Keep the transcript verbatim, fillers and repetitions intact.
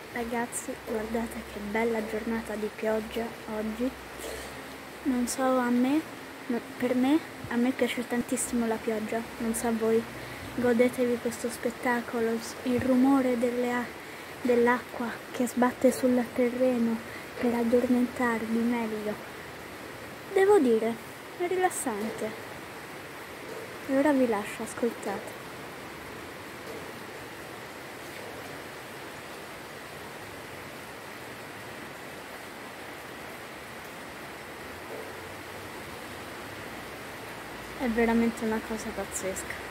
Ragazzi, guardate che bella giornata di pioggia oggi. Non so a me, no, per me, a me piace tantissimo la pioggia, non so a voi. Godetevi questo spettacolo, il rumore delle, dell'acqua che sbatte sul terreno per addormentarvi meglio. Devo dire, è rilassante. E ora vi lascio, ascoltate. È veramente una cosa pazzesca.